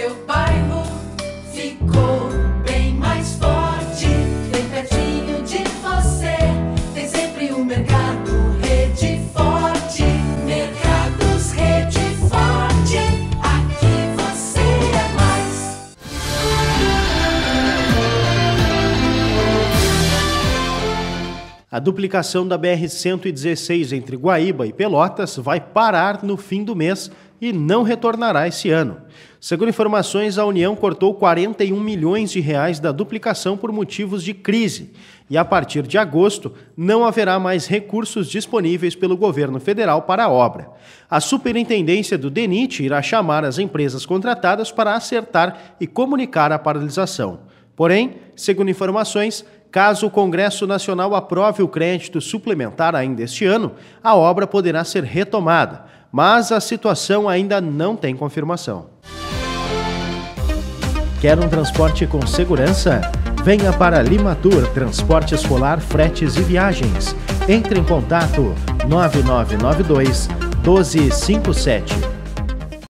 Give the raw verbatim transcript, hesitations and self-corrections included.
seu bairro ficou bem mais forte, bem pertinho de você. Tem sempre um mercado Rede Forte, Mercados Rede Forte, aqui você é mais. A duplicação da B R cento e dezesseis entre Guaíba e Pelotas vai parar no fim do mês e não retornará esse ano. Segundo informações, a União cortou quarenta e um milhões de reais da duplicação por motivos de crise e, a partir de agosto, não haverá mais recursos disponíveis pelo governo federal para a obra. A superintendência do DENIT irá chamar as empresas contratadas para acertar e comunicar a paralisação. Porém, segundo informações, caso o Congresso Nacional aprove o crédito suplementar ainda este ano, a obra poderá ser retomada, mas a situação ainda não tem confirmação. Quer um transporte com segurança? Venha para Limatur Transporte Escolar, Fretes e Viagens. Entre em contato nove nove nove dois, um dois cinco sete.